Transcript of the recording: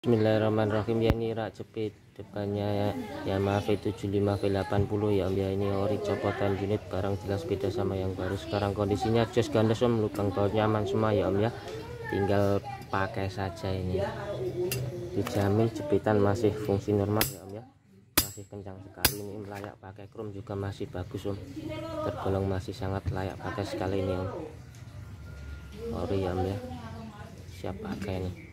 Bismillahirrahmanirrahim. Ya, ini rak jepit depannya Yamaha V75 V80 ya om ya. Ini ori copotan unit, barang jelas beda sama yang baru. Sekarang kondisinya jos gandes om, lubang baut nyaman semua ya om ya, tinggal pakai saja. Ini dijamin jepitan masih fungsi normal ya om ya, masih kencang sekali. Ini layak pakai krom juga masih bagus om, tergolong masih sangat layak pakai sekali ini om. Ori ya om ya, siap pakai nih.